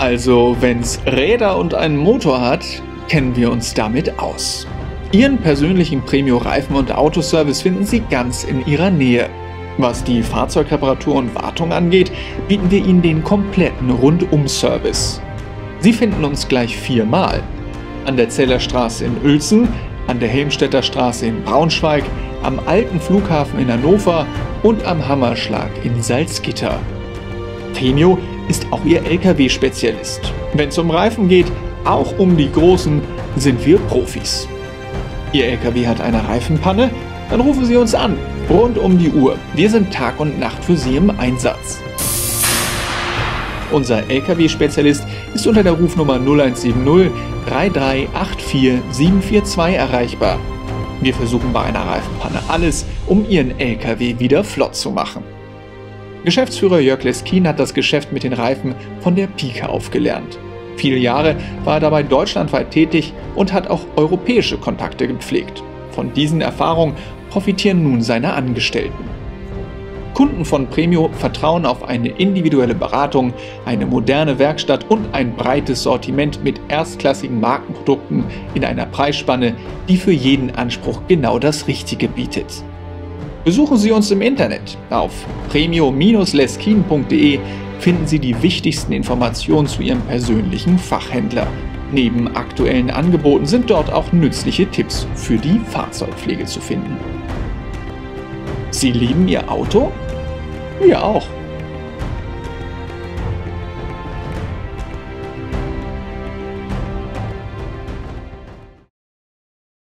Also, wenn's Räder und einen Motor hat, kennen wir uns damit aus. Ihren persönlichen Premio Reifen- und Autoservice finden Sie ganz in Ihrer Nähe. Was die Fahrzeugreparatur und Wartung angeht, bieten wir Ihnen den kompletten Rundum-Service. Sie finden uns gleich 4-mal. An der Zellerstraße in Uelzen, an der Helmstedter Straße in Braunschweig, am Alten Flughafen in Hannover und am Hammerschlag in Salzgitter. Premio ist auch Ihr LKW-Spezialist. Wenn es um Reifen geht, auch um die großen, sind wir Profis. Ihr LKW hat eine Reifenpanne? Dann rufen Sie uns an. Rund um die Uhr. Wir sind Tag und Nacht für Sie im Einsatz. Unser LKW-Spezialist ist unter der Rufnummer 0170 3384 742 erreichbar. Wir versuchen bei einer Reifenpanne alles, um Ihren LKW wieder flott zu machen. Geschäftsführer Jörg Leskin hat das Geschäft mit den Reifen von der Pike auf gelernt. Viele Jahre war er dabei deutschlandweit tätig und hat auch europäische Kontakte gepflegt. Von diesen Erfahrungen profitieren nun seine Angestellten. Kunden von Premio vertrauen auf eine individuelle Beratung, eine moderne Werkstatt und ein breites Sortiment mit erstklassigen Markenprodukten in einer Preisspanne, die für jeden Anspruch genau das Richtige bietet. Besuchen Sie uns im Internet. Auf premio-leskin.de finden Sie die wichtigsten Informationen zu Ihrem persönlichen Fachhändler. Neben aktuellen Angeboten sind dort auch nützliche Tipps für die Fahrzeugpflege zu finden. Sie lieben Ihr Auto? Wir auch.